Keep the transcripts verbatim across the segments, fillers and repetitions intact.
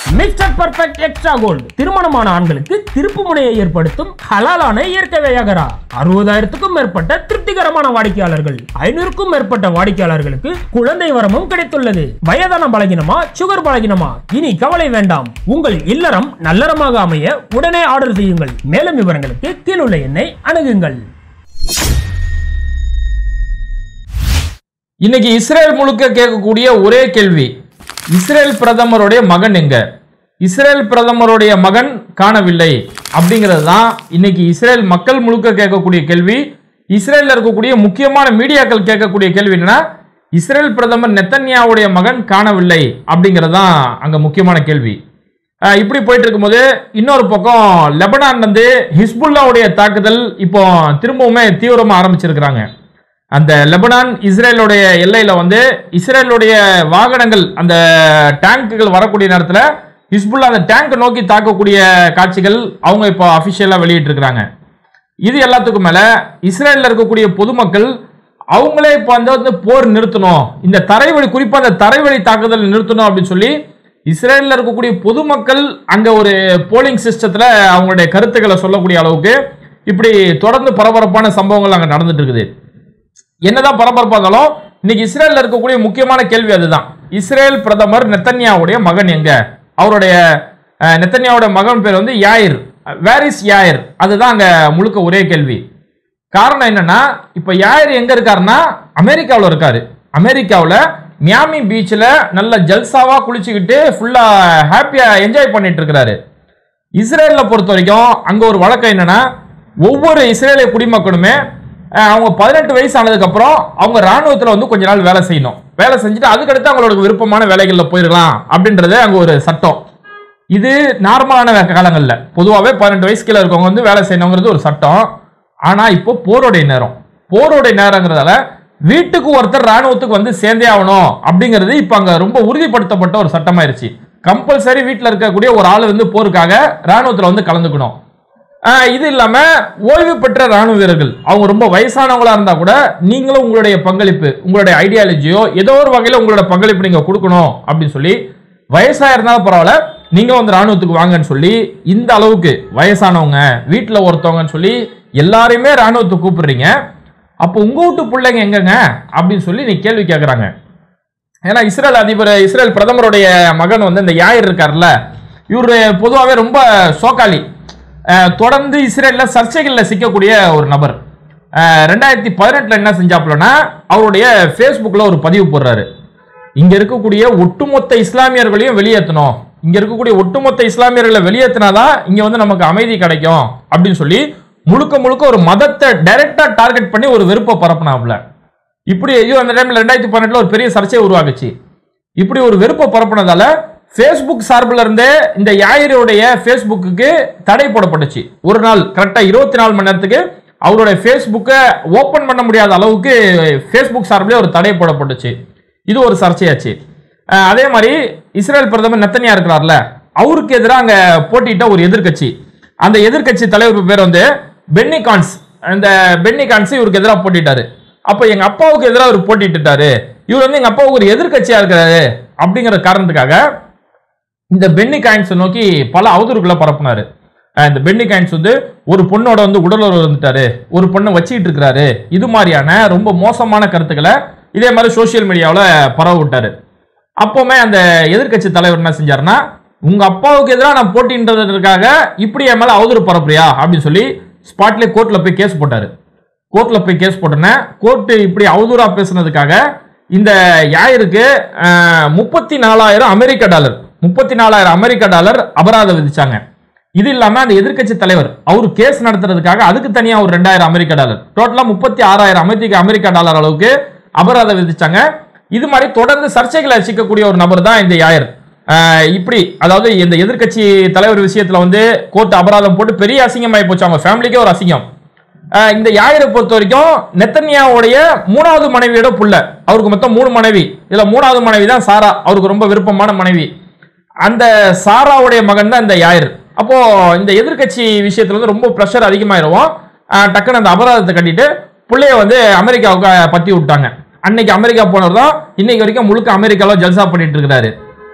Mister perfect extra gold திருமணமான ஆண்களுக்கு திருப்பு முனையை ஏற்படுத்தும் ஹலாலான இயற்கை வியாகரா. அறுபதாயிரத்துக்கும் மேற்பட்ட திருப்திகரமான வாடிக்கையாளர்கள், ஐநூறுக்கும் மேற்பட்ட வாடிக்கையாளர்களுக்கு குழந்தை வரமும் கிடைத்துள்ளது. வயதான பலகினமா, சுகர் பலகினமா, இனி கவலை வேண்டாம். உங்கள் இல்லறம் நல்லறமாக அமைய உடனே ஆர்டர் செய்யுங்கள். மேலும் விவரங்களுக்கு கீழுள்ள எண்ணை அணுகுங்கள். இன்னைக்கு இஸ்ரேல் முழுக்க கேட்கக்கூடிய ஒரே கேள்வி, இஸ்ரேல் பிரதமருடைய மகன் எங்க? இஸ்ரேல் பிரதமருடைய மகன் காணவில்லை அப்படிங்கிறது தான் இன்னைக்கு இஸ்ரேல் மக்கள் முழுக்க கேட்கக்கூடிய கேள்வி. இஸ்ரேலில் இருக்கக்கூடிய முக்கியமான மீடியாக்கள் கேட்கக்கூடிய கேள்வி என்னன்னா, இஸ்ரேல் பிரதமர் நெத்தன்யாவுடைய மகன் காணவில்லை அப்படிங்கிறது தான் அங்க முக்கியமான கேள்வி. இப்படி போயிட்டு இருக்கும்போது இன்னொரு பக்கம் லெபனான் வந்து ஹிஸ்புல்லாவுடைய தாக்குதல் இப்போ திரும்பவுமே தீவிரமா ஆரம்பிச்சிருக்கிறாங்க. அந்த லெபனான் இஸ்ரேலுடைய எல்லையில வந்து இஸ்ரேலுடைய வாகனங்கள், அந்த டேங்குகள் வரக்கூடிய நேரத்தில் ஹிஸ்புல்லா அந்த டேங்க் நோக்கி தாக்கக்கூடிய காட்சிகள் அவங்க இப்போ அபிஷியலா வெளியிட்டு இருக்கிறாங்க. இது எல்லாத்துக்கும் மேல இஸ்ரேலில் இருக்கக்கூடிய பொதுமக்கள் அவங்களே இப்போ வந்து போர் நிறுத்தணும், இந்த தரைவழி, குறிப்பா அந்த தரைவழி தாக்குதல் நிறுத்தணும் அப்படின்னு சொல்லி இஸ்ரேலில் இருக்கக்கூடிய பொதுமக்கள் அங்க ஒரு போலிங் சிஸ்டத்துல அவங்களுடைய கருத்துக்களை சொல்லக்கூடிய அளவுக்கு இப்படி தொடர்ந்து பரபரப்பான சம்பவங்கள் அங்க நடந்துட்டு இருக்குது. என்னதான் பரபரப்பா இருந்தாலும் இன்னைக்கு இஸ்ரேலில் இருக்கக்கூடிய முக்கியமான கேள்வி அதுதான், இஸ்ரேல் பிரதமர் நெத்தன்யாவுடைய மகன் எங்க? அவருடைய நெத்தன்யாவுடைய மகன் பேர் வந்து யாயிர், வேர் இஸ் யாயிர், அதுதான் அங்க முழுக்க ஒரே கேள்வி. காரணம் என்னன்னா, இப்ப யாயிர் எங்க இருக்காருன்னா அமெரிக்காவில் இருக்காரு. அமெரிக்காவில் மியாமி பீச்சில் நல்ல ஜல்சாவா குளிச்சுக்கிட்டு ஃபுல்லா ஹாப்பியா என்ஜாய் பண்ணிட்டு இருக்கிறாரு. இஸ்ரேலை பொறுத்த வரைக்கும் அங்க ஒரு வழக்கம் என்னன்னா, ஒவ்வொரு இஸ்ரேலிய குடிமக்களுமே அவங்க பதினெட்டு வயசு ஆனதுக்கு அப்புறம் அவங்க ராணுவத்தில் வந்து கொஞ்ச நாள் வேலை செய்யணும். வேலை செஞ்சுட்டு அதுக்கடுத்து அவங்களோட விருப்பமான வேலைகளில் போயிடலாம் அப்படின்றது அங்கே ஒரு சட்டம். இது நார்மலான காலங்களில் பொதுவாகவே பதினெட்டு வயசு கீழே இருக்கவங்க வந்து வேலை செய்யணுங்கிறது ஒரு சட்டம். ஆனால் இப்போ போருடைய நேரம், போருடைய நேரங்கிறதால வீட்டுக்கு ஒருத்தர் ராணுவத்துக்கு வந்து சேர்ந்தே ஆகணும் அப்படிங்கிறது இப்போ அங்கே ரொம்ப உறுதிப்படுத்தப்பட்ட ஒரு சட்டமாயிருச்சு. கம்பல்சரி வீட்டில் இருக்கக்கூடிய ஒரு ஆள் வந்து போருக்காக ராணுவத்தில் வந்து கலந்துக்கணும். இது இல்லாம ஓய்வு பெற்ற ராணுவ வீரர்கள், அவங்க ரொம்ப வயசானவங்களா இருந்தா கூட நீங்களும் உங்களுடைய பங்களிப்பு, உங்களுடைய ஐடியாலஜியோ ஏதோ ஒரு வகையில உங்களோட பங்களிப்பு நீங்க கொடுக்கணும் அப்படின்னு சொல்லி, வயசா இருந்தாலும் பரவாயில்ல நீங்க வந்து ராணுவத்துக்கு வாங்கன்னு சொல்லி இந்த அளவுக்கு வயசானவங்க, வீட்டுல ஒருத்தவங்கன்னு சொல்லி எல்லாரையுமே ராணுவத்துக்கு கூப்பிடுறீங்க. அப்போ உங்க வீட்டு பிள்ளைங்க எங்கங்க அப்படின்னு சொல்லி நீ கேள்வி கேட்கறாங்க. ஏன்னா இஸ்ரேல் அதிபர், இஸ்ரேல் பிரதமருடைய மகன் வந்து இந்த யாயிர் இருக்காருல்ல, இவரு பொதுவாகவே ரொம்ப சோக்காளி, தொடர்ந்து இஸ்ரேல்ல சர்ச்சைகள்ல சிக்கக்கூடிய ஒரு நபர். ரெண்டாயிரத்தி பதினெட்டுல என்ன செஞ்சாப்புலன்னா, அவருடைய ஃபேஸ்புக்ல ஒரு பதிவு போடுறாரு, இங்க இருக்கக்கூடிய ஒட்டுமொத்த இஸ்லாமியர்களையும் வெளியேற்றணும், இங்க இருக்கக்கூடிய ஒட்டுமொத்த இஸ்லாமியர்களை வெளியேற்றினாதான் இங்க வந்து நமக்கு அமைதி கிடைக்கும் அப்படின்னு சொல்லி முழுக்க முழுக்க ஒரு மதத்தை டைரக்டா டார்கெட் பண்ணி ஒரு வெறுப்பை பரப்புனாப்புல. இப்படி ஐயோ அந்த டைம்ல ரெண்டாயிரத்தி பதினெட்டுல ஒரு பெரிய சர்ச்சை உருவாகுச்சு. இப்படி ஒரு வெறுப்பை பரப்புனதால ஃபேஸ்புக் சார்பில் இருந்தே இந்த யாயிரோடைய ஃபேஸ்புக்கு தடை போடப்பட்டுச்சு. ஒரு நாள் கரெக்டா இருபத்தி நாலு மணி நேரத்துக்கு அவருடைய ஃபேஸ்புக்கை ஓபன் பண்ண முடியாத அளவுக்கு ஃபேஸ்புக் சார்பிலே ஒரு தடை போடப்பட்டுச்சு. இது ஒரு சர்ச்சையாச்சு. அதே மாதிரி இஸ்ரேல் பிரதமர் நெத்தன்யா இருக்கிறார்ல, அவருக்கு எதிராக அங்க போட்டிட்ட ஒரு எதிர்கட்சி, அந்த எதிர்கட்சி தலைவர் பேர் வந்து பென்னி கான்ஸ். அந்த பென்னி கான்ஸ் இவருக்கு எதிராக போட்டிட்டாரு. அப்ப எங்க அப்பாவுக்கு எதிராக அவர் போட்டிட்டாரு, இவர் வந்து எங்க அப்பாவுக்கு ஒரு எதிர்கட்சியா இருக்கிறாரு அப்படிங்கிற காரணத்துக்காக இந்த பென்னி காயின்ஸ் நோக்கி பல அவதூறுகளை பரப்புனாரு. இந்த பென்னி காயின்ஸ் வந்து ஒரு பொண்ணோட வந்து உடலுறவு வந்துட்டாரு, ஒரு பொண்ணை வச்சுக்கிட்டு இருக்கிறாரு, இது மாதிரியான ரொம்ப மோசமான கருத்துக்களை இதே மாதிரி சோசியல் மீடியாவில் பரவ விட்டாரு. அப்போவுமே அந்த எதிர்கட்சி தலைவர் என்ன செஞ்சாருன்னா, உங்க அப்பாவுக்கு எதிராக நான் போட்டின்றதுக்காக இப்படி என் மேல அவதூறு பரப்புறியா அப்படின்னு சொல்லி ஸ்பாட்லேயே கோர்ட்ல போய் கேஸ் போட்டாரு. கோர்ட்ல போய் கேஸ் போட்டோன்னே கோர்ட்டு இப்படி அவதூறா பேசுனதுக்காக இந்த யாயிருக்கு முப்பத்தி நாலாயிரம் அமெரிக்க டாலர் முப்பத்தி நாலாயிரம் அமெரிக்க டாலர் அபராதம் விதிச்சாங்க. இது இல்லாம அந்த எதிர்கட்சி தலைவர் அவர் கேஸ் நடத்துறதுக்காக அதுக்கு தனியா ஒரு ரெண்டாயிரம் அமெரிக்க டாலர், டோட்டலா முப்பத்தி ஆறாயிரம் அமெரிக்க அமெரிக்க டாலர் அளவுக்கு அபராதம் விதிச்சாங்க. இது மாதிரி தொடர்ந்து சர்ச்சைகளை சிக்கக்கூடிய ஒரு நபர் தான் இந்த யாயிர். இப்படி அதாவது இந்த எதிர்கட்சி தலைவர் விஷயத்துல வந்து கோர்ட் அபராதம் போட்டு பெரிய அசிங்கமாயி போச்சு, அவங்க ஃபேமிலிக்கே ஒரு அசிங்கம். இந்த யாயிரை பொறுத்த வரைக்கும் நெத்தன்யாவுடைய மூணாவது மனைவியோட புள்ள, அவருக்கு மொத்தம் மூணு மனைவி, இதுல மூணாவது மனைவி தான் சாரா, அவருக்கு ரொம்ப விருப்பமான மனைவி. அந்த சாராவுடைய மகன் தான் இந்த யாயிர். அப்போ இந்த எதிர்கட்சி விஷயத்துல வந்து ரொம்ப பிரஷர் அதிகமாயிருவோம். டக்குன்னு அந்த அபராதத்தை கட்டிட்டு பிள்ளைய வந்து அமெரிக்காவுக்கு பத்தி விட்டாங்க. அன்னைக்கு அமெரிக்கா போனவர் தான் இன்னைக்கு வரைக்கும் முழுக்க அமெரிக்காவில் ஜல்சா பண்ணிட்டு இருக்கிறாரு.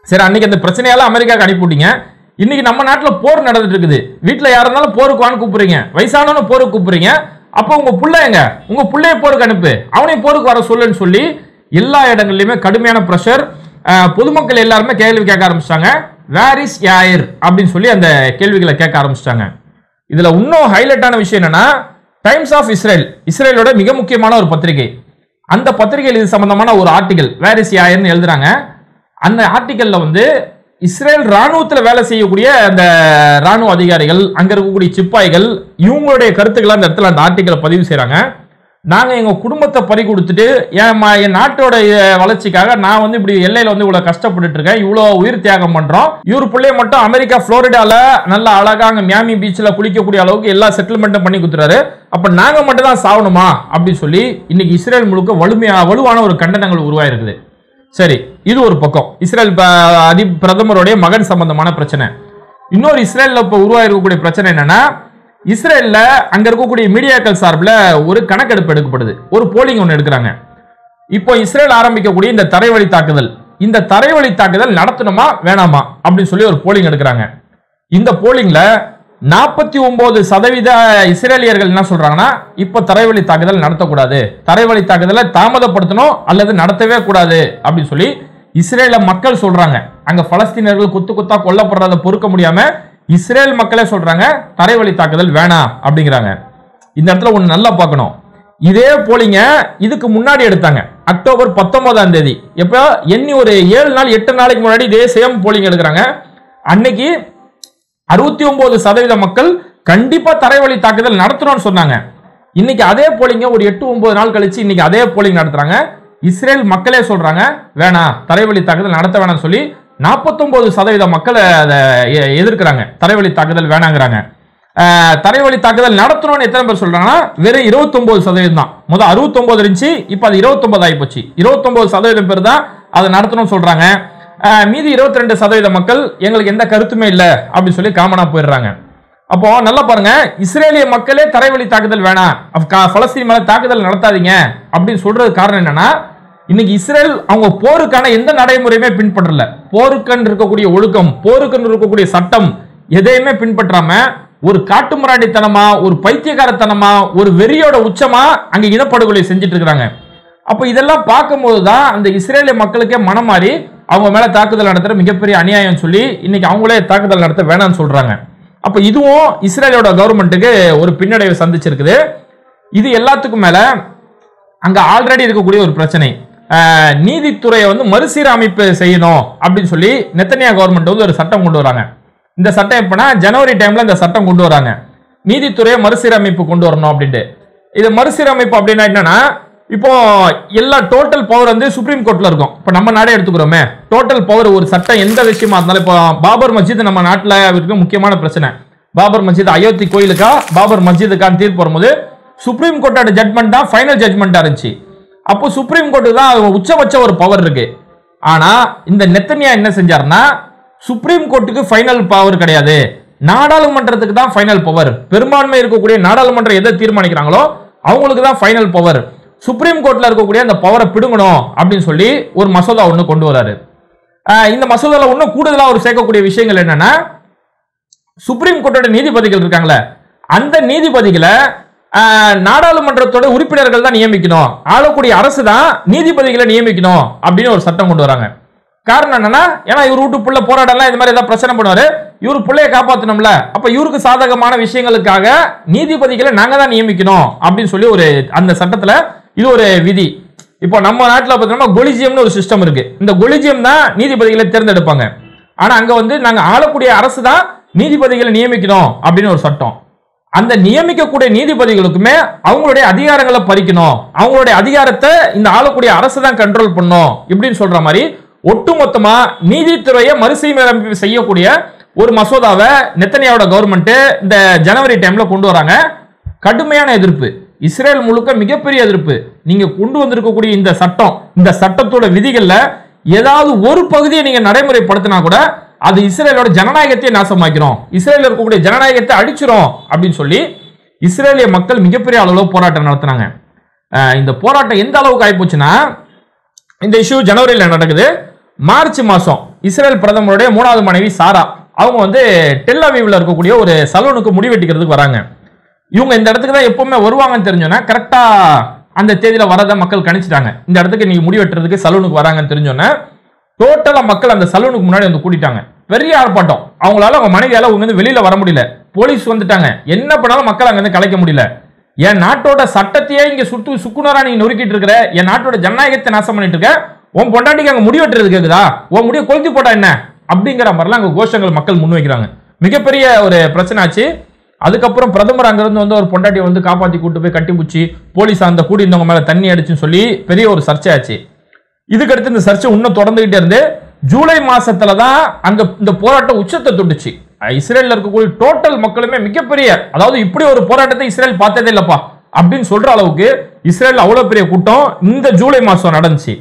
சரி, அன்னைக்கு அந்த பிரச்சனையால அமெரிக்காவுக்கு அனுப்பிவிட்டீங்க. இன்னைக்கு நம்ம நாட்டில் போர் நடந்துட்டு இருக்குது. வீட்டில் யாரா இருந்தாலும் போருக்கு வான்னு கூப்பிடுறீங்க, வயசானவனும் போருக்கு கூப்பிடுறீங்க. அப்போ உங்க புள்ள எங்க, உங்க புள்ளைய போருக்கு அனுப்பு, அவனையும் போருக்கு வர சொல்லுன்னு சொல்லி எல்லா இடங்கள்லயுமே கடுமையான பிரஷர். பொதுமக்கள் எல்லாருமே கேள்வி கேட்க ஆரம்பிச்சிட்டாங்க. வேர் இஸ் யாயிர் அப்படின்னு சொல்லி அந்த கேள்விகளை கேட்க ஆரம்பிச்சிட்டாங்க. இதுல இன்னும் ஹைலைட்டான விஷயம் என்னன்னா, டைம்ஸ் ஆஃப் இஸ்ரேல், இஸ்ரேலோட மிக முக்கியமான ஒரு பத்திரிகை, அந்த பத்திரிகையில் இது சம்பந்தமான ஒரு ஆர்டிகல் வேர் இஸ் யாயிர்னு எழுதுறாங்க. அந்த ஆர்டிகல்ல வந்து இஸ்ரேல் ராணுவத்தில் வேலை செய்யக்கூடிய அந்த ராணுவ அதிகாரிகள், அங்க இருக்கக்கூடிய சிப்பாய்கள், இவங்களுடைய கருத்துக்களை அந்த இடத்துல அந்த ஆர்டிகலை பதிவு செய்யறாங்க. நாங்க எங்க குடும்பத்தை பறி கொடுத்துட்டு என் என் நாட்டோட வளர்ச்சிக்காக நான் வந்து இப்படி எல்லையில வந்து இவ்வளவு கஷ்டப்பட்டு இருக்கேன், இவ்வளவு உயிர் தியாகம் பண்றோம். இவரு பிள்ளைய மட்டும் அமெரிக்கா புளோரிடால நல்ல அழகா அங்க மியாமி பீச்ல குளிக்கக்கூடிய அளவுக்கு எல்லா செட்டில்மெண்ட்டும் பண்ணி கொடுத்துறாரு. அப்ப நாங்க மட்டும் தான் சாவணுமா அப்படின்னு சொல்லி இன்னைக்கு இஸ்ரேல் முழுக்க வலிமையா வலுவான ஒரு கண்டனங்கள் உருவாயிருக்குது. சரி, இது ஒரு பக்கம் இஸ்ரேல் அதி பிரதமருடைய மகன் சம்பந்தமான பிரச்சனை. இன்னொரு இஸ்ரேல்ல இப்ப உருவாயிருக்கக்கூடிய பிரச்சனை என்னன்னா, இஸ்ரேல்ல அங்க இருக்கக்கூடிய மீடியாக்கள் சார்பில் ஒரு கணக்கெடுப்பு எடுக்கப்படுது, ஒரு போலிங் ஒன்று எடுக்கிறாங்க. இப்போ இஸ்ரேல் ஆரம்பிக்கக்கூடிய இந்த தரைவழி தாக்குதல், இந்த தரைவழி தாக்குதல் நடத்தணுமா வேணாமா அப்படின்னு சொல்லி ஒரு போலிங் எடுக்கிறாங்க. இந்த போலிங்ல நாற்பத்தி ஒன்பது சதவீத இஸ்ரேலியர்கள் என்ன சொல்றாங்கன்னா, இப்ப தரைவழி தாக்குதல் நடத்தக்கூடாது, தரைவழி தாக்குதலை தாமதப்படுத்தணும் அல்லது நடத்தவே கூடாது அப்படின்னு சொல்லி இஸ்ரேல மக்கள் சொல்றாங்க. அங்க பலஸ்தீனர்கள் குத்து குத்தா கொல்லப்படுறதை பொறுக்க முடியாம இஸ்ரேல் மக்களே சொல்றாங்க தரைவழி தாக்குதல் வேணாம் அப்படிங்கிறாங்க. இந்த இடத்துல ஒண்ணு நல்லா பார்க்கணும். இதே போலிங்க இதுக்கு முன்னாடி எடுத்தாங்க, அக்டோபர் பத்தொன்பதாம் தேதி. எப்ப எண்ணி ஒரு ஏழு நாள் எட்டு நாளைக்கு முன்னாடி இதே சேம் போலிங் எடுக்கிறாங்க. அன்னைக்கு அறுபத்தி ஒன்பது சதவீத மக்கள் கண்டிப்பா தரைவழி தாக்குதல் நடத்தணும்னு சொன்னாங்க. இன்னைக்கு அதே போலிங்க ஒரு எட்டு ஒன்பது நாள் கழிச்சு இன்னைக்கு அதே போலிங் நடத்துறாங்க. இஸ்ரேல் மக்களே சொல்றாங்க வேணாம், தரைவழி தாக்குதல் நடத்த வேணாம் சொல்லி நாற்பத்தி ஒன்பது சதவீத மக்கள் அதை எதிர்க்கிறாங்க, தரைவழி தாக்குதல் வேணாங்கிறாங்க. தரைவழி தாக்குதல் நடத்தணும்னு எத்தனை பேர் சொல்றாங்கன்னா வெறும் இருபத்தி ஒன்பது சதவீதம் தான். முதல் அறுபத்தி ஒன்பது இருந்துச்சு, இப்ப அது இருபத்தி ஒன்பது ஆகி போச்சு. இருபத்தி ஒன்பது சதவீதம் பேர் தான் அதை நடத்தணும்னு சொல்றாங்க. மீதி இருபத்தி ரெண்டு சதவீத மக்கள் எங்களுக்கு எந்த கருத்துமே இல்லை அப்படின்னு சொல்லி காமனா போயிடுறாங்க. அப்போ நல்லா பாருங்க, இஸ்ரேலிய மக்களே தரைவழி தாக்குதல் வேணாம், பலஸ்தீன் மேல தாக்குதல் நடத்தாதீங்க அப்படின்னு சொல்றது காரணம் என்னன்னா, இன்னைக்கு இஸ்ரேல் அவங்க போருக்கான எந்த நடைமுறையுமே பின்பற்றல. போருக்கன் இருக்கக்கூடிய ஒழுக்கம், போருக்கன் இருக்கக்கூடிய சட்டம் எதையுமே பின்பற்றாம ஒரு காட்டுமிராண்டித்தனமா, ஒரு பைத்தியக்காரத்தனமா, ஒரு வெறியோட உச்சமா அங்க இனப்படுகொலை செஞ்சுட்டு இருக்காங்க. அப்ப இதெல்லாம் பார்க்கும்போதுதான் அந்த இஸ்ரேலிய மக்களுக்கே மனம் மாறி அவங்க மேல தாக்குதல் நடத்துற மிகப்பெரிய அநியாயம் சொல்லி இன்னைக்கு அவங்களே தாக்குதல் நடத்த வேணாம்னு சொல்றாங்க. அப்ப இதுவும் இஸ்ரேலோட கவர்மெண்ட்டுக்கு ஒரு பின்னடைவை சந்திச்சிருக்குது. இது எல்லாத்துக்கும் மேல அங்க ஆல்ரெடி இருக்கக்கூடிய ஒரு பிரச்சனை, நீதித்துறையை வந்து மறுசீரமைப்பு செய்யணும் அப்படின்னு சொல்லி நெத்தனியா கவர்மெண்ட் வந்து ஒரு சட்டம் கொண்டு வராங்க. இந்த சட்டம் எப்பனா ஜனவரி டைம்ல இந்த சட்டம் கொண்டு வராங்க, நீதித்துறையை மறுசீரமைப்பு கொண்டு வரணும் அப்படின்ட்டு. இது மறுசீரமைப்பு அப்படின்னா என்னன்னா, இப்போ எல்லா டோட்டல் பவர் வந்து சுப்ரீம் கோர்ட்ல இருக்கும். இப்போ நம்ம நாடே எடுத்துக்கிறோமே, டோட்டல் பவர் ஒரு சட்டம் எந்த விஷயமா இருந்தாலும், இப்போ பாபர் மஸ்ஜித் நம்ம நாட்டில் இருக்க முக்கியமான பிரச்சனை, பாபர் மஸ்ஜித் அயோத்தி கோயிலுக்கா பாபர் மஸ்ஜிதுக்கான தீர்ப்பு வரும்போது சுப்ரீம் கோர்ட்டோட ஜட்மெண்ட் தான் ஃபைனல் ஜட்மெண்டா இருந்துச்சு. அப்போ சுப்ரீம் கோர்ட்டு தான் உச்சபட்ச ஒரு பவர் இருக்கு. ஆனா இந்த நெத்தனியா என்ன செஞ்சாருன்னா, சுப்ரீம் கோர்ட்டுக்கு ஃபைனல் பவர் கிடையாது, நாடாளுமன்றத்துக்கு தான் ஃபைனல் பவர். பெரும்பான்மை இருக்கக்கூடிய நாடாளுமன்றம் எதை தீர்மானிக்கிறாங்களோ அவங்களுக்கு தான் ஃபைனல் பவர். சுப்ரீம் கோர்ட்ல இருக்கக்கூடிய அந்த பவரை பிடுங்கணும் அப்படின்னு சொல்லி ஒரு மசோதா ஒன்று கொண்டு வராரு. இந்த மசோதால இன்னும் கூடுதலா ஒரு சேர்க்கக்கூடிய விஷயங்கள் என்னன்னா, சுப்ரீம் கோர்ட்டோட நீதிபதிகள் இருக்காங்களே, அந்த நீதிபதிகளை நாடாளுமன்றத்தோட உறுப்பினர்கள் தான் நியமிக்கணும், ஆளக்கூடிய அரசு தான் நீதிபதிகளை நியமிக்கணும் அப்படின்னு ஒரு சட்டம் கொண்டு வராங்க. காரணம் என்னன்னா, ஏன்னா இவர் வீட்டு புள்ள போராடலாம், இந்த மாதிரி ஏதாவது பிரச்சனை பண்ணுவாரு, இவரு பிள்ளைய காப்பாற்றணும்ல, அப்ப இவருக்கு சாதகமான விஷயங்களுக்காக நீதிபதிகளை நாங்க தான் நியமிக்கணும் அப்படின்னு சொல்லி ஒரு அந்த சட்டத்துல இது ஒரு விதி. இப்போ நம்ம நாட்டில் பார்த்தோம்னா கொலிஜியம்னு ஒரு சிஸ்டம் இருக்கு. இந்த கொலிஜியம் தான் நீதிபதிகளை தேர்ந்தெடுப்பாங்க. ஆனா அங்க வந்து நாங்க ஆளக்கூடிய அரசு தான் நீதிபதிகளை நியமிக்கணும் அப்படின்னு ஒரு சட்டம். அந்த நியமிக்கக்கூடிய நீதிபதிகளுக்குமே அவங்களுடைய அதிகாரங்களை பறிக்கணும், அவங்களுடைய அதிகாரத்தை இந்த ஆளக்கூடிய அரசு தான் கண்ட்ரோல் பண்ணும் இப்படின்னு சொல்ற மாதிரி ஒட்டுமொத்தமா நீதித்துறையை மறுசீரமைப்பு செய்யக்கூடிய ஒரு மசோதாவை நெத்தனியாவோட கவர்மெண்ட் இந்த ஜனவரி டைம்ல கொண்டு வராங்க. கடுமையான எதிர்ப்பு, இஸ்ரேல் முழுக்க மிகப்பெரிய எதிர்ப்பு. நீங்க கொண்டு வந்திருக்கக்கூடிய இந்த சட்டம், இந்த சட்டத்தோட விதிகள்ல ஏதாவது ஒரு பகுதியை நீங்க நடைமுறைப்படுத்தினா கூட அது இஸ்ரேலோட ஜனநாயகத்தையே நாசமாக்கிறோம், இஸ்ரேல் இருக்கக்கூடிய ஜனநாயகத்தை அடிச்சிரும் அப்படின்னு சொல்லி இஸ்ரேலிய மக்கள் மிகப்பெரிய அளவில் போராட்டம் நடத்தினாங்க. இந்த போராட்டம் எந்த அளவுக்கு ஆயிப்போச்சுன்னா, இந்த இஷ்யூ ஜனவரியில் நடக்குது, மார்ச் மாசம் இஸ்ரேல் பிரதமருடைய மூணாவது மனைவி சாரா அவங்க வந்து டெல் அவீவ்ல இருக்கக்கூடிய ஒரு சலூனுக்கு முடி வெட்டிக்கிறதுக்கு வராங்க. இவங்க இந்த இடத்துக்கு தான் எப்பவுமே வருவாங்கன்னு தெரிஞ்சோன்னா கரெக்டா அந்த தேதியில வரத மக்கள் கணிச்சிட்டாங்க. இந்த இடத்துக்கு நீங்க முடி வெட்டுறதுக்கு சலூனுக்கு வராங்கன்னு தெரிஞ்சோன்னா டோட்டலா மக்கள் அந்த சலூனுக்கு முன்னாடி வந்து கூட்டிட்டாங்க. பெரிய ஆர்ப்பாட்டம். அவங்களால அவங்க மனைவியால அவங்க வந்து வெளியில வர முடியல. போலீஸ் வந்துட்டாங்க. என்ன பண்ணாலும் மக்கள் அங்க இருந்து கலைக்க முடியல. என் நாட்டோட சட்டத்தையே இங்க சுட்டு சுக்குனரா நீங்க நொறுக்கிட்டு இருக்கிற, என் நாட்டோட ஜனநாயகத்தை நாசம் பண்ணிட்டு இருக்க, உன் பொண்டாட்டிக்கு அங்க முடி வெட்டுறது கேக்குதா, உன் முடிய கொளுத்தி போட்டா என்ன அப்படிங்கிற மாதிரிலாம் அங்க கோஷங்கள் மக்கள் முன்வைக்கிறாங்க. மிகப்பெரிய ஒரு பிரச்சனை ஆச்சு. அதுக்கப்புறம் பிரதமர் அங்கிருந்து வந்து ஒரு பொண்டாட்டியை வந்து காப்பாத்தி கூட்டு போய் கட்டி பிடிச்சி போலீஸ் அந்த கூடி இருந்தவங்க மேல தண்ணி அடிச்சுன்னு சொல்லி பெரிய ஒரு சர்ச்சை ஆச்சு. இதுக்கடுத்து இந்த சர்ச்சை இன்னும் தொடர்ந்துகிட்டே இருந்து ஜூலை மாசத்துல தான் அங்க இந்த போராட்டம் உச்சத்தை தொட்டுச்சு. இஸ்ரேல்ல இருக்கக்கூடிய டோட்டல் மக்களுமே மிகப்பெரிய, அதாவது இப்படி ஒரு போராட்டத்தை இஸ்ரேல் பார்த்ததே இல்லப்பா அப்படின்னு சொல்ற அளவுக்கு இஸ்ரேல் அவ்வளவு பெரிய கூட்டம் இந்த ஜூலை மாசம் நடந்துச்சு.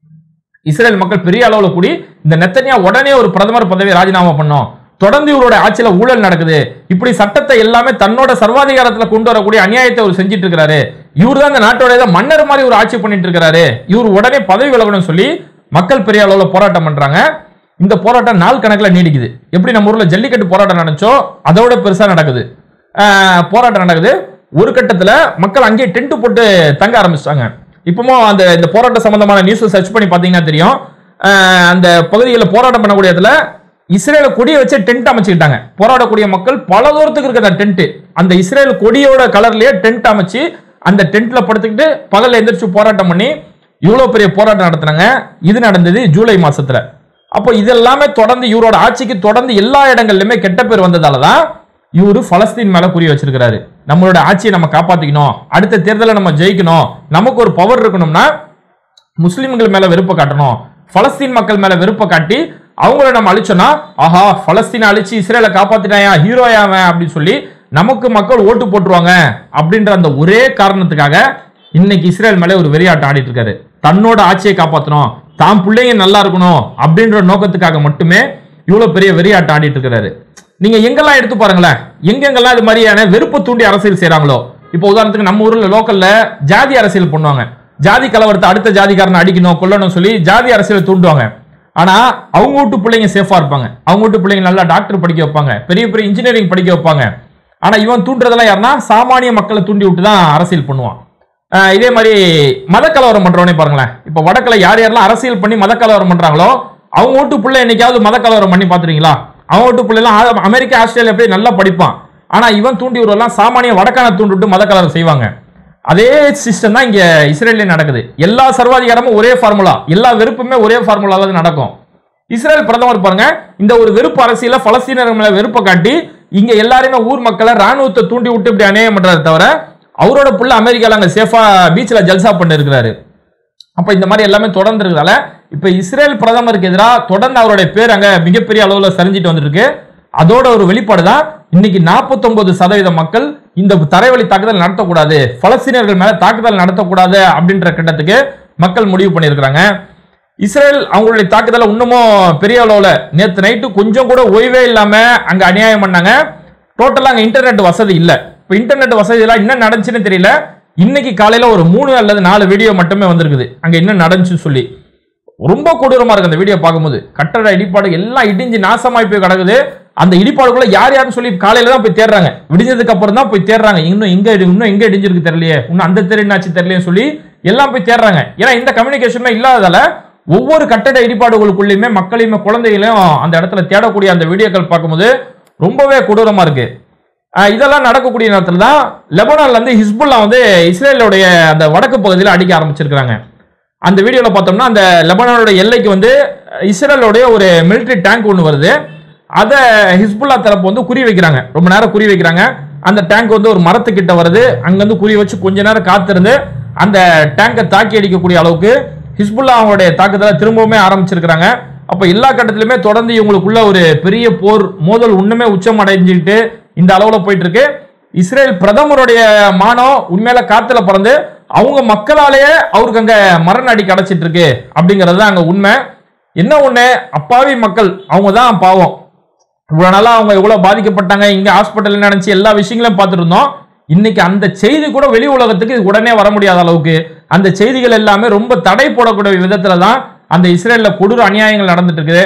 இஸ்ரேல் மக்கள் பெரிய அளவுல கூடி இந்த நெத்தனியா உடனே ஒரு பிரதமர் பதவியை ராஜினாமா பண்ணோம், தொடர்ந்து இவரோட ஆட்சியில ஊழல் நடக்குது, இப்படி சட்டத்தை எல்லாமே தன்னோட சர்வாதிகாரத்துல கொண்டு வரக்கூடிய அநியாயத்தை அவர் செஞ்சிட்டு இருக்கிறாரு, இவர் தான் இந்த நாட்டோட மன்னர் மாதிரி ஒரு ஆட்சி பண்ணிட்டு இருக்கிறாரு, இவர் உடனே பதவி விலகணும்னு சொல்லி மக்கள் பெரிய அளவுல போராட்டம் பண்றாங்க. இந்த போராட்டம் நாள் கணக்கில் நீடிக்குது. எப்படி நம்ம ஊர்ல ஜல்லிக்கட்டு போராட்டம் நடந்துச்சோ அதோட பெருசா நடக்குது. போராட்டம் நடக்குது. ஒரு கட்டத்துல மக்கள் அங்கேயே டென்ட் போட்டு தங்க ஆரம்பிச்சிட்டாங்க. இப்பவும் அந்த இந்த போராட்ட சம்பந்தமான நியூஸ் சர்ச் பண்ணி பாத்தீங்கன்னா தெரியும். அந்த பகுதிகளில் போராட்டம் பண்ணக்கூடிய இடத்துல இஸ்ரேல் கொடியை வச்சு டென்ட் அமைச்சுக்கிட்டாங்க. போராடக்கூடிய மக்கள் பல தூரத்துக்கு இருக்க அந்த டென்ட், அந்த இஸ்ரேல் கொடியோட கலர்லயே டென்ட் அமைச்சு அந்த டென்ட்ல படுத்துக்கிட்டு பகல்ல எந்திரிச்சு போராட்டம் பண்ணி இவ்வளவு பெரிய போராட்டம் நடத்தினாங்க. இது நடந்தது ஜூலை மாசத்துல. அப்போ இதெல்லாமே தொடர்ந்து இவரோட ஆட்சிக்கு தொடர்ந்து எல்லா இடங்கள்லயுமே கெட்ட பேர் வந்ததாலதான் இவரு பலஸ்தீன் மேல குறி வச்சிருக்கிறாரு. நம்மளோட ஆட்சியை நம்ம காப்பாத்திக்கணும், அடுத்த தேர்தலை நம்ம ஜெயிக்கணும், நமக்கு ஒரு பவர் இருக்கணும்னா முஸ்லிம்கள் மேல வெறுப்பை காட்டணும், பலஸ்தீன் மக்கள் மேல வெறுப்பை காட்டி அவங்கள நம்ம அழிச்சோம்னா ஆஹா பலஸ்தீனை அழிச்சு இஸ்ரேலை காப்பாத்திட்டாயா ஹீரோயாவன் அப்படின்னு சொல்லி நமக்கு மக்கள் ஓட்டு போட்டுருவாங்க அப்படின்ற அந்த ஒரே காரணத்துக்காக இன்னைக்கு இஸ்ரேல் மேல ஒரு வெறியாட்டம் ஆடிட்டு இருக்காரு. தன்னோட ஆட்சியை காப்பாற்றணும், தாம் பிள்ளைங்க நல்லா இருக்கணும் அப்படின்ற நோக்கத்துக்காக மட்டுமே இவ்வளவு பெரிய வெறியாட்டம் ஆடிட்டு இருக்கிறாரு. நீங்க எங்கெல்லாம் எடுத்து பாருங்களேன், எங்கெங்கெல்லாம் இது மாதிரியான வெறுப்பு தூண்டி அரசியல் செய்யறாங்களோ. இப்போ உதாரணத்துக்கு நம்ம ஊர்ல லோக்கல்ல ஜாதி அரசியல் பண்ணுவாங்க. ஜாதி கலவரத்தை அடுத்த ஜாதிக்காரனை அடிக்கணும் கொல்லணும் சொல்லி ஜாதி அரசியல் தூண்டுவாங்க. ஆனா அவங்க வீட்டு பிள்ளைங்க சேஃபா இருப்பாங்க, அவங்க வீட்டு பிள்ளைங்க நல்லா டாக்டர் படிக்க வைப்பாங்க, பெரிய பெரிய இன்ஜினியரிங் படிக்க வைப்பாங்க. ஆனா இவன் தூண்டுறதெல்லாம் யாருன்னா சாமானிய மக்களை தூண்டி விட்டு தான் அரசியல் பண்ணுவான். இதே மாதிரி மத கலவரம் பண்றவனே பாருங்களேன். இப்ப வடக்குல யார் யாரெல்லாம் அரசியல் பண்ணி மத கலவரம் பண்றாங்களோ அவங்க வீட்டு பிள்ளை என்னைக்காவது மத கலவரம் பண்ணி பாத்துறீங்களா? அவங்க வீட்டு பிள்ளை எல்லாம் அமெரிக்கா ஆஸ்திரேலியா போய் நல்லா படிப்பான். ஆனா இவன் தூண்டி விடுறதெல்லாம் சாமானிய வடக்கான தூண்டி விட்டு மத கலவரம் செய்வாங்க. அதே சிஸ்டம் தான் இங்க இஸ்ரேல்ல நடக்குது. எல்லா சர்வாதிகாரமும் ஒரே ஃபார்முலா, எல்லா வெறுப்புமே ஒரே ஃபார்முலால நடக்கும். இஸ்ரேல் பிரதமர் பாருங்க, இந்த ஒரு வெறுப்பு அரசியல பலஸ்தீனர் மேல வெறுப்பை காட்டி இங்க எல்லாருமே ஊர் மக்களை ராணுவத்தை தூண்டி விட்டு இப்படி அநியாயம் பண்றாரு தவிர அவரோட புள்ள அமெரிக்கால அங்க சேஃபா பீச்ல ஜல்சா பண்ணி இருக்கிறாரு. அப்ப இந்த மாதிரி எல்லாமே தொடர்ந்து இருக்கிறதால இப்ப இஸ்ரேல் பிரதமருக்கு எதிராக தொடர்ந்து அவருடைய பேர் அங்க மிகப்பெரிய அளவுல சரிஞ்சிட்டு வந்துருக்கு. அதோட ஒரு வெளிப்பாடு தான் இன்னைக்கு நாற்பத்தி ஒன்பது சதவீத மக்கள் இந்த தரைவழி தாக்குதல் நடத்தக்கூடாது, பலஸ்தீனர்கள் மேல தாக்குதல் நடத்தக்கூடாது அப்படின்ற கட்டத்துக்கு மக்கள் முடிவு பண்ணியிருக்கிறாங்க. இஸ்ரேல் அவங்களுடைய தாக்குதலை இன்னமும் பெரிய அளவுல நேற்று நைட்டு கொஞ்சம் கூட ஓய்வே இல்லாம அங்க அநியாயம் பண்ணாங்க. டோட்டலா அங்க இன்டர்நெட் வசதி இல்ல. இப்ப இன்டர்நெட் வசதி எல்லாம் என்ன நடந்துச்சுன்னு தெரியல. இன்னைக்கு காலையில ஒரு மூணு அல்லது நாலு வீடியோ மட்டுமே வந்திருக்குது அங்க என்ன நடந்துச்சுன்னு சொல்லி. ரொம்ப கொடூரமா இருக்கு அந்த வீடியோ பார்க்கும்போது. கட்டட இடிபாடு எல்லாம் இடிஞ்சு நாசமாய் போய் கிடக்குது. அந்த இடிபாடுக்குள்ள யார் யாருன்னு சொல்லி காலையில தான் போய் தேடுறாங்க, விடிஞ்சதுக்கு அப்புறம் தான் போய் தேடுறாங்க. இன்னும் எங்க இன்னும் எங்க இடிஞ்சிருக்கு தெரியலையே, இன்னும் அந்த தெரு என்னாச்சு தெரியலையே சொல்லி எல்லாம் போய் தேடுறாங்க. ஏன்னா இந்த கம்யூனிகேஷன் இல்லாததால ஒவ்வொரு கட்டட இடிபாடுகளுக்குள்ளயுமே மக்களையுமே குழந்தைகளையும் அந்த இடத்துல தேடக்கூடிய அந்த வீடியோக்கள் பார்க்கும்போது ரொம்பவே கொடூரமா இருக்கு. இதெல்லாம் நடக்கக்கூடிய நேரத்தில் தான் லெபனான்ல இருந்து ஹிஸ்புல்லா வந்து இஸ்ரேலுடைய அந்த வடக்கு பகுதியில் அடிக்க ஆரம்பிச்சிருக்காங்க. அந்த வீடியோல பார்த்தோம்னா அந்த லெபனானோட எல்லைக்கு வந்து இஸ்ரேலுடைய ஒரு மிலிட்டரி டேங்க் ஒன்று வருது. அதை ஹிஸ்புல்லா தரப்பு வந்து குறி வைக்கிறாங்க, ரொம்ப நேரம் குறி வைக்கிறாங்க. அந்த டேங்க் வந்து ஒரு மரத்துக்கிட்ட வருது. அங்கிருந்து குறி வச்சு கொஞ்ச நேரம் காத்திருந்து அந்த டேங்கை தாக்கி அடிக்கக்கூடிய அளவுக்கு ஹிஸ்புல்லா அவங்களுடைய தாக்குதலை திரும்பவுமே ஆரம்பிச்சிருக்கிறாங்க. அப்ப எல்லா கட்டத்திலுமே தொடர்ந்து இவங்களுக்குள்ள ஒரு பெரிய போர் மோதல் உண்மையுமே உச்சம் அடைஞ்சிட்டு இந்த அளவுல போயிட்டு இருக்கு. இஸ்ரேல் பிரதமருடைய மானம் உண்மையில காத்துல பறந்து அவங்க மக்களாலேயே அவருக்கு அங்க மரண அடி கிடைச்சிட்டு இருக்கு அப்படிங்கிறது அங்க உண்மை. என்ன ஒண்ணு, அப்பாவி மக்கள் அவங்க தான் பாவம். இவ்வளவு நாளா அவங்க எவ்வளவு பாதிக்கப்பட்டாங்க, இங்க ஹாஸ்பிட்டல் நினைச்சு எல்லா விஷயங்களையும் பார்த்துட்டு இருந்தோம். இன்னைக்கு அந்த செய்தி கூட வெளி உலகத்துக்கு உடனே வர முடியாத அளவுக்கு அந்த செய்திகள் எல்லாமே ரொம்ப தடை போடக்கூடிய விதத்துல தான் அந்த இஸ்ரேல்ல கொடூர அநியாயங்கள் நடந்துட்டு இருக்குது.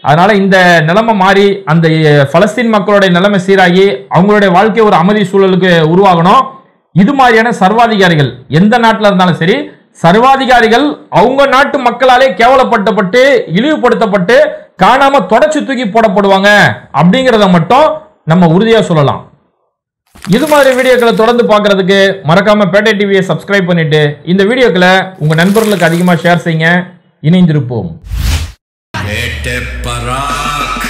அதனால இந்த நிலைமை மாறி அந்த பலஸ்தீன் மக்களுடைய நிலைமை சீராகி அவங்களுடைய வாழ்க்கை ஒரு அமைதி சூழலுக்கு உருவாகணும். இது மாதிரியான சர்வாதிகாரிகள் எந்த நாட்டில் இருந்தாலும் சரி, சர்வாதிகாரிகள் அவங்க நாட்டு மக்களாலே கேவலப்படுத்தப்பட்டு இழிவுபடுத்தப்பட்டு காணாம தொடச்சு தூக்கி போடப்படுவாங்க அப்படிங்கிறத மட்டும் நம்ம உறுதியா சொல்லலாம். இது மாதிரி வீடியோக்களை தொடர்ந்து பார்க்கறதுக்கு மறக்காம பேட்டை டிவியை சப்ஸ்கிரைப் பண்ணிட்டு இந்த வீடியோக்களை உங்க நண்பர்களுக்கு அதிகமாக ஷேர் செய்யுங்க. இணைந்திருப்போம்.